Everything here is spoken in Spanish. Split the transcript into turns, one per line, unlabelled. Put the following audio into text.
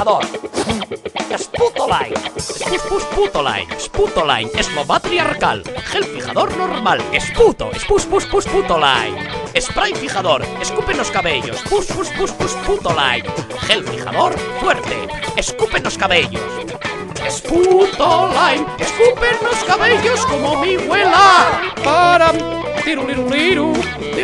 fijador. Sputoline. Sputoline. Sputoline. Es lo matriarcal. Gel fijador normal. Sputoline. Spray fijador. Escupe en los cabellos. Sputoline. Gel fijador fuerte. Escupe en los cabellos. Sputoline. Escupe en los cabellos como mi abuela. Param. Tiruliruliru.